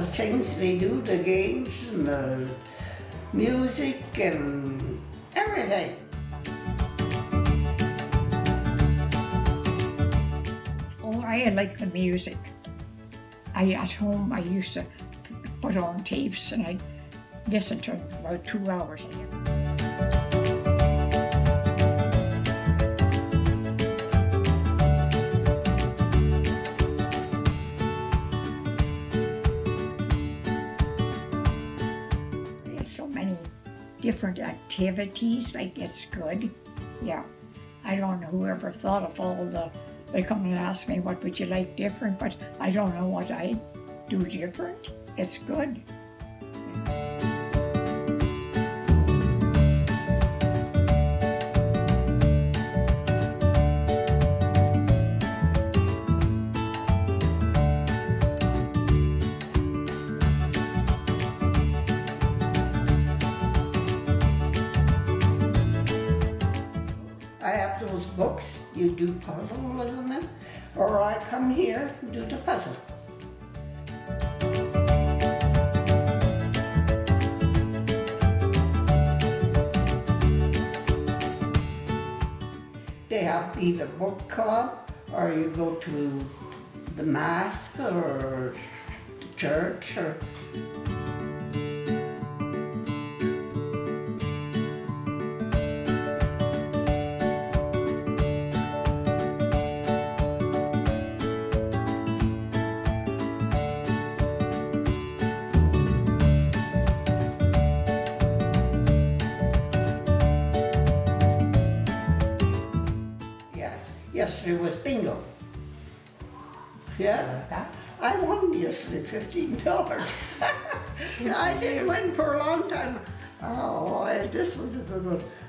the things they do, the games and the music and everything. Oh, I like the music. At home I used to put on tapes and I'd listen to them about 2 hours a day. So many different activities, like it's good. Yeah, I don't know whoever thought of all they come and ask me what would you like different, but I don't know what I do different. It's good. I have those books, you do puzzle, isn't it? Or I come here and do the puzzle. They have either book club or you go to the mosque or the church or yesterday was bingo. Yeah, I won yesterday $15. I didn't win for a long time. Oh, this was a good one.